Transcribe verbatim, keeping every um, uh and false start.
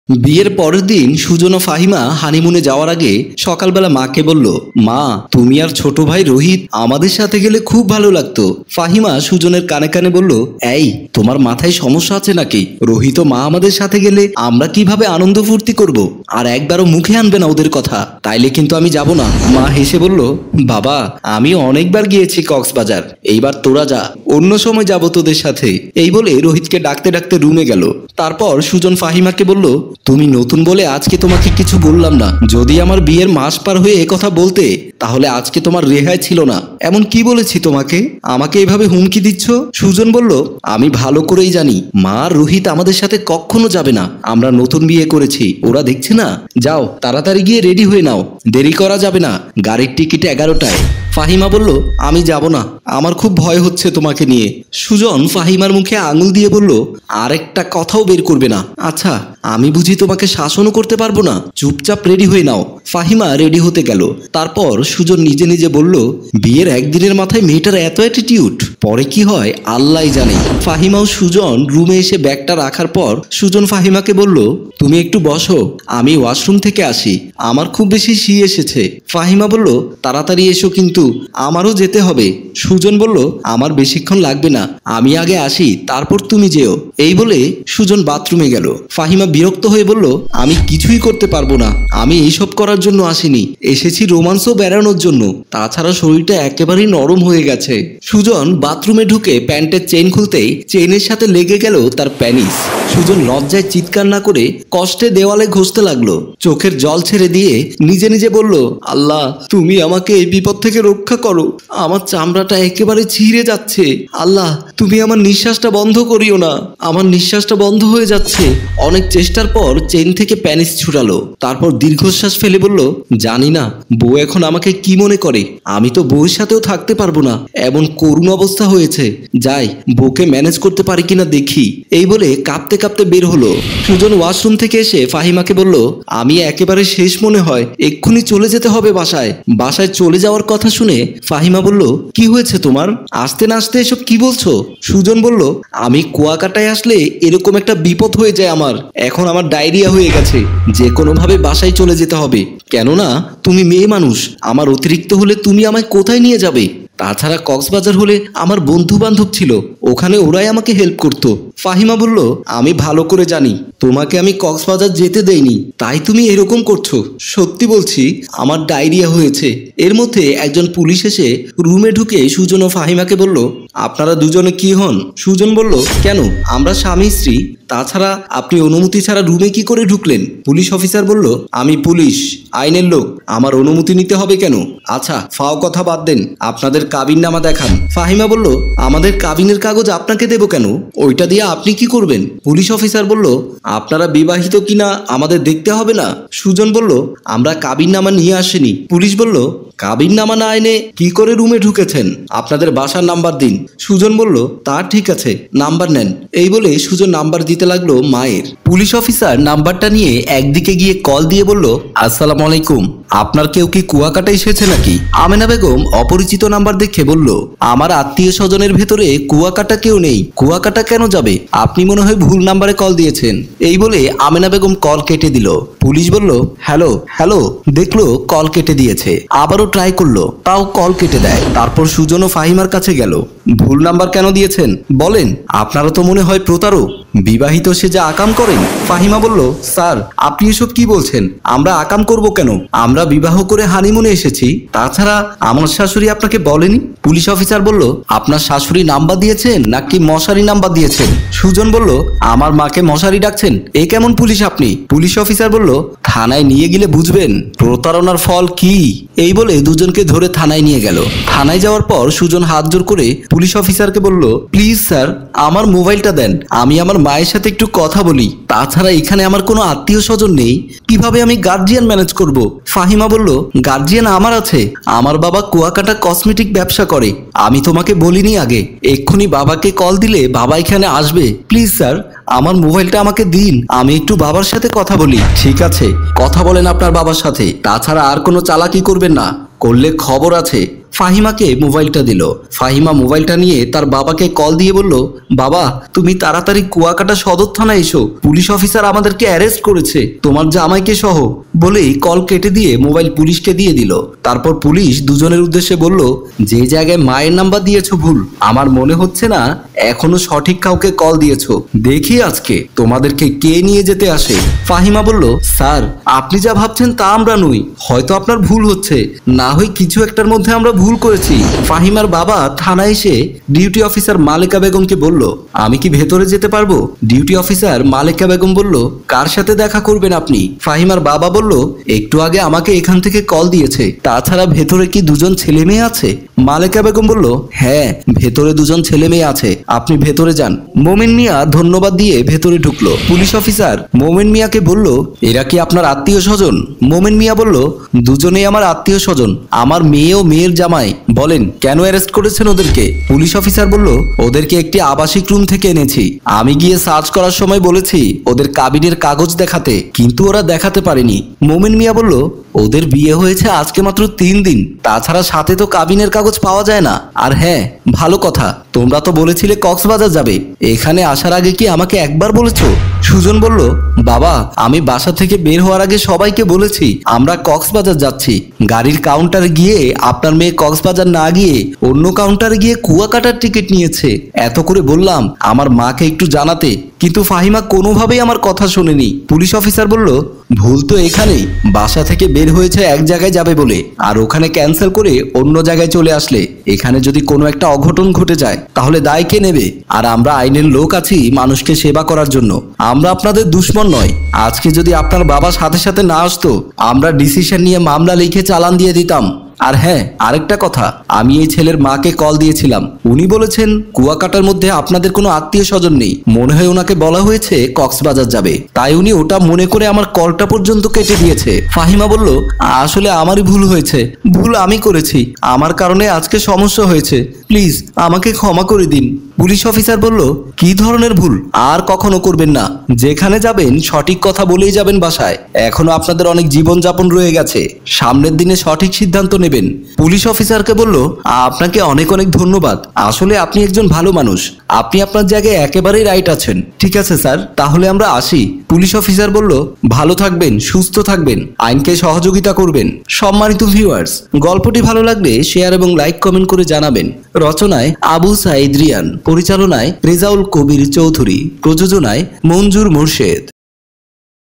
বিয়ের পরের দিন সুজন ও ফাহিমা হানিমুনে যাওয়ার আগে সকালবেলা মাকে বলল, মা তুমি আর ছোট ভাই রোহিত আমাদের সাথে গেলে খুব ভালো লাগতো। ফাহিমা সুজনের কানে কানে বলল, এই তোমার মাথায় সমস্যা আছে নাকি? রোহিত ও মা আমাদের সাথে গেলে আমরা কিভাবে আনন্দ ফুর্তি করব? আর একবারও মুখে আনবে না ওদের কথা, তাইলে কিন্তু আমি যাব না। মা হেসে বলল, বাবা আমি অনেকবার গিয়েছি কক্সবাজার, এইবার তোরা যা, অন্য সময় যাব তোদের সাথে। এই বলে রোহিতকে ডাকতে ডাকতে রুমে গেল। তারপর সুজন ফাহিমাকে বলল, তুমি নতুন বলে আজকে তোমাকে কিছু বললাম না, যদি আমার বিয়ের মাস পার হয়ে এ কথা বলতে তাহলে আজকে তোমার রেহাই ছিল না। এমন কি বলেছি তোমাকে, আমাকে এভাবে হুমকি দিচ্ছ? সুজন বলল, আমি ভালো করেই জানি মা রোহিত আমাদের সাথে কখনো যাবে না, আমরা নতুন বিয়ে করেছি, ওরা দেখছে না। যাও তাড়াতাড়ি গিয়ে রেডি হয়ে নাও, দেরি করা যাবে না, গাড়ির টিকিট এগারোটায়। ফাহিমা বলল, আমি যাব না, আমার খুব ভয় হচ্ছে তোমাকে নিয়ে। সুজন ফাহিমার মুখে আঙুল দিয়ে বলল, আরেকটা কথাও বের করবে না। আচ্ছা আমি বুঝি তোমাকে শাসনও করতে পারবো না, চুপচাপ রেডি হয়ে নাও। ফাহিমা রেডি হতে গেল। তারপর সুজন নিজে নিজে বলল, বিয়ের একদিনের মাথায় মেয়েটার এত অ্যাটিটিউড, পরে কি হয় আল্লাহ জানে। ফাহিমা ও সুজন রুমে এসে ব্যাগটা রাখার পর সুজন ফাহিমাকে বলল, তুমি একটু বসো, আমি ওয়াশরুম থেকে আসি, আমার খুব বেশি শি এসেছে। ফাহিমা বলল, তাড়াতাড়ি এসো কিন্তু আমারও যেতে হবে। সুজন বলল, আমার বেশিক্ষণ লাগবে না, আমি আগে আসি তারপর তুমি যেও। এই বলে সুজন বাথরুমে গেল। ফাহিমা বিরক্ত হয়ে বলল, আমি কিছুই করতে পারবো না, আমি এইসব করার জন্য আসিনি, এসেছি রোমান্সও বেড়ানোর জন্য, তাছাড়া শরীরটা একেবারেই নরম হয়ে গেছে। সুজন বাথরুমে ঢুকে প্যান্টের চেইন খুলতেই চেইনের সাথে লেগে গেল তার প্যানিস। সুজন লজ্জায় চিৎকার না করে কষ্টে দেওয়ালে ঘষতে লাগলো। চোখের জল ছেড়ে দিয়ে নিজে নিজে বলল, আল্লাহ তুমি আমাকে এই বিপদ থেকে রক্ষা করো, আমার চামড়াটা একেবারে ছিঁড়ে যাচ্ছে, আল্লাহ তুমি আমার নিঃশ্বাসটা বন্ধ করিও না, আমার নিঃশ্বাসটা বন্ধ হয়ে যাচ্ছে। অনেক চেষ্টার পর চেইন থেকে প্যানিস ছুটালো। তারপর দীর্ঘশ্বাস ফেলে বলল, জানি না বউ এখন আমাকে কি মনে করে, আমি তো বউয়ের সাথেও থাকতে পারবো না, এমন করুণ অবস্থা হয়েছে, যাই বউকে ম্যানেজ করতে পারি কিনা দেখি। এই বলে কাঁপতে কাঁপতে বের হলো। সুজন ওয়াশরুম থেকে এসে ফাহিমাকে বলল, আমি একেবারে শেষ মনে হয়, এক্ষুনি চলে যেতে হবে বাসায়। বাসায় চলে যাওয়ার কথা শুনে ফাহিমা বলল, কি হয়েছে তোমার, আসতে না আসতে এসব কি বলছো? সুজন বলল, আমি কুয়াকাটায় আসলে এরকম একটা বিপদ হয়ে যায় আমার, এখন আমার ডায়রিয়া হয়ে গেছে, যে কোনোভাবে বাসায় চলে যেতে হবে, কেননা তুমি মেয়ে মানুষ, আমার অতিরিক্ত হলে তুমি আমায় কোথায় নিয়ে যাবে? তাছাড়া কক্সবাজার হলে আমার বন্ধু বান্ধব ছিল, ওখানে ওরাই আমাকে হেল্প করতো। ফাহিমা বলল, আমি ভালো করে জানি তোমাকে আমি কক্সবাজার যেতে দেইনি, তাই তুমি এরকম করছো। সত্যি বলছি আমার ডায়রিয়া হয়েছে। এর মধ্যে একজন পুলিশ এসে রুমে ঢুকে সুজন ও ফাহিমাকে বলল, আপনারা দুজনে কি হন? সুজন বলল, কেন আমরা স্বামী স্ত্রী, তাছাড়া আপনি অনুমতি ছাড়া রুমে কি করে ঢুকলেন? পুলিশ অফিসার বলল, আমি পুলিশ, আইনের লোক, আমার অনুমতি নিতে হবে কেন? আচ্ছা ফাও কথা বাদ দেন, আপনাদের কাবিননামা দেখান। ফাহিমা বলল, আমাদের কাবিনের কাগজ আপনাকে দেব কেন, ওইটা দিয়ে আপনি কি করবেন? পুলিশ অফিসার বলল, আপনারা বিবাহিত কিনা আমাদের দেখতে হবে না? সুজন বলল, আমরা কাবিননামা নিয়ে আসিনি। পুলিশ বলল, কাবিননামা না এনে কি করে রুমে ঢুকেছেন? আপনাদের বাসার নাম্বার দিন। সুজন বলল, তা ঠিক আছে, নাম্বার নেন। এই বলে সুজন নাম্বার দিতে লাগলো মায়ের। পুলিশ অফিসার নাম্বারটা নিয়ে একদিকে গিয়ে কল দিয়ে বলল, আসসালামু আলাইকুম, আপনার কেউ কি কুয়াকাটা এসেছে নাকি? আমেনা বেগম অপরিচিত নাম্বার দেখে বলল, আমার আত্মীয় স্বজনের ভেতরে কুয়াকাটা কেউ নেই, কুয়াকাটা কেন যাবে, আপনি মনে হয় ভুল নাম্বারে কল দিয়েছেন। এই বলে আমেনা বেগম কল কেটে দিল। পুলিশ বলল, হ্যালো হ্যালো, দেখলো কল কেটে দিয়েছে, আবারও ট্রাই করলো, তাও কল কেটে দেয়। তারপর সুজন ও ফাহিমার কাছে গেল, ভুল নাম্বার কেন দিয়েছেন বলেন, আপনারা তো মনে হয় প্রতারক, বিবাহিত সে যা আকাম করেন। ফাহিমা বলল, স্যার আপনি এসব কি বলছেন, আমরা আকাম করব কেন, আমরা বিবাহ করে হানিমুনে এসেছি, তাছাড়া আমার শাশুড়ি আপনাকে বলেনি। পুলিশ অফিসার বলল, আপনার শাশুড়ি নাম্বার দিয়েছেন নাকি মশারি নাম্বার দিয়েছেন? সুজন বলল, আমার মাকে মশারি ডাকছেন, এ কেমন পুলিশ আপনি? পুলিশ অফিসার বলল, থানায় নিয়ে গেলে বুঝবেন প্রতারণার ফল কি। এই বলে দুজনকে ধরে থানায় নিয়ে গেল। থানায় যাওয়ার পর সুজন হাত জোর করে পুলিশ অফিসারকে বলল, প্লিজ স্যার আমার মোবাইলটা দেন, আমি আমার মায়ের সাথে একটু কথা বলি, তাছাড়া এখানে আমার কোনো আত্মীয় স্বজন নেই, কিভাবে আমি গার্জিয়ান ম্যানেজ করব? ফাহিমা বলল, গার্জিয়ান আমার আছে, আমার বাবা কুয়াকাটা কসমেটিক ব্যবসা করে, আমি তোমাকে বলিনি আগে, এক্ষুনি বাবাকে কল দিলে বাবা এখানে আসবে, প্লিজ স্যার আমার মোবাইলটা আমাকে দিন, আমি একটু বাবার সাথে কথা বলি। ঠিক আছে, কথা বলেন আপনার বাবার সাথে, তাছাড়া আর কোনো চালাকি করবেন না, করলে খবর আছে। ফাহিমাকে মোবাইলটা দিল। ফাহিমা মোবাইলটা নিয়ে তার বাবাকে কল দিয়ে বলল, বাবা তুমি তাড়াতাড়ি কুয়াকাটা সদর থানায় এসো, পুলিশ অফিসার আমাদেরকে অ্যারেস্ট করেছে, তোমার জামাইকে সহ। বলেই কল কেটে দিয়ে মোবাইল পুলিশকে দিয়ে দিল। তারপর পুলিশ দুজনের উদ্দেশ্যে বলল, যে জায়গায় মায়ের নাম্বার দিয়েছো ভুল, আমার মনে হচ্ছে না এখনো সঠিক কাউকে কল দিয়েছো। দেখি আজকে তোমাদেরকে কে নিয়ে যেতে আসে। ফাহিমা বলল, স্যার আপনি যা ভাবছেন তা আমরা নই, হয়তো আপনার ভুল হচ্ছে, না হয় কিছু একটার মধ্যে আমরা ভুল করেছি। ফাহিমার বাবা থানায় এসে ডিউটি অফিসার মালেকা বেগমকে বলল, আমি কি ভেতরে যেতে পারবো? ডিউটি অফিসার মালেকা বেগম বলল, কার সাথে দেখা করবেন আপনি? ফাহিমার বাবা বলল, একটু আগে আমাকে এখান থেকে কল দিয়েছে, তাছাড়া ভেতরে কি দুজন ছেলে মেয়ে আছে? মালেকা বেগম বলল, হ্যাঁ ভেতরে দুজন ছেলে মেয়ে আছে, আপনি ভেতরে যান। মোমেন মিয়া ধন্যবাদ দিয়ে ভেতরে ঢুকলো। পুলিশ অফিসার মোমেন মিয়াকে বলল, এরা কি আপনার আত্মীয় স্বজন? মোমেন মিয়া বলল, দুজনেই আমার আত্মীয় স্বজন, আমার মেয়ে ও মেয়ের জামাই। বলেন কেন অ্যারেস্ট করেছেন ওদেরকে? পুলিশ অফিসার বলল, ওদেরকে একটি আবাসিক রুম থেকে এনেছি, আমি গিয়ে সার্চ করার সময় বলেছি ওদের কাবিনের কাগজ দেখাতে, কিন্তু ওরা দেখাতে পারেনি। মোমেন মিয়া বলল, ওদের বিয়ে হয়েছে আজকে মাত্র তিন দিন, তাছাড়া সাথে তো কাবিনের কাগজ পাওয়া যায় না। আর হ্যাঁ ভালো কথা, তোমরা তো বলেছিলে কক্সবাজার যাবে, এখানে আসার আগে কি আমাকে একবার বলেছো? সুজন বলল, বাবা আমি বাসা থেকে বের হওয়ার আগে সবাইকে বলেছি আমরা কক্সবাজার যাচ্ছি। গাড়ির কাউন্টারে গিয়ে আপনার মেয়ে কক্সবাজার না গিয়ে অন্য কাউন্টারে গিয়ে কুয়াকাটার টিকিট নিয়েছে। এত করে বললাম আমার মাকে একটু জানাতে, কিন্তু ফাহিমা কোনোভাবেই আমার কথা শোনেনি। পুলিশ অফিসার বলল, ভুল তো এখানেই, বাসা থেকে বের হয়েছে এক জায়গায় যাবে বলে, আর ওখানে ক্যান্সেল করে অন্য জায়গায় চলে আসলে এখানে যদি কোনো একটা অঘটন ঘটে যায় তাহলে দায় কে নেবে? আর আমরা আইনের লোক আছি মানুষকে সেবা করার জন্য, আমরা আপনাদের দুশ্মন নয়। আজকে যদি আপনার বাবা সাথে সাথে না আসতো আমরা ডিসিশন নিয়ে মামলা লিখে চালান দিয়ে দিতাম। আর হ্যাঁ আরেকটা কথা, আমি এই ছেলের মাকে কল দিয়েছিলাম, উনি বলেছেন কুয়াকাটার মধ্যে আপনাদের কোনো আত্মীয় স্বজন নেই, মনে হয় ওনাকে বলা হয়েছে কক্সবাজার যাবে, তাই উনি ওটা মনে করে আমার কলটা পর্যন্ত কেটে দিয়েছে। ফাহিমা বলল, আসলে আমারই ভুল হয়েছে, ভুল আমি করেছি, আমার কারণে আজকে সমস্যা হয়েছে, প্লিজ আমাকে ক্ষমা করে দিন। পুলিশ অফিসার বলল, কি ধরনের ভুল? আর কখনো করবেন না, যেখানে যাবেন সঠিক কথা বলেই যাবেন বাসায়, এখনো আপনাদের অনেক জীবনযাপন রয়ে গেছে, সামনের দিনে সঠিক সিদ্ধান্ত নেবেন। পুলিশ অফিসারকে বলল, আপনাকে অনেক অনেক ধন্যবাদ, আসলে আপনি একজন ভালো মানুষ, আপনি আপনার জায়গায় একেবারেই রাইট আছেন। ঠিক আছে স্যার, তাহলে আমরা আসি। পুলিশ অফিসার বলল, ভালো থাকবেন, সুস্থ থাকবেন, আইনকে সহযোগিতা করবেন। সম্মানিত ভিউয়ার্স, গল্পটি ভালো লাগলে শেয়ার এবং লাইক কমেন্ট করে জানাবেন। রচনায় আবু সাইদ রিয়ান, পরিচালনায় রেজাউল কবির চৌধুরী, প্রযোজনায় মঞ্জুর মোর্শেদ।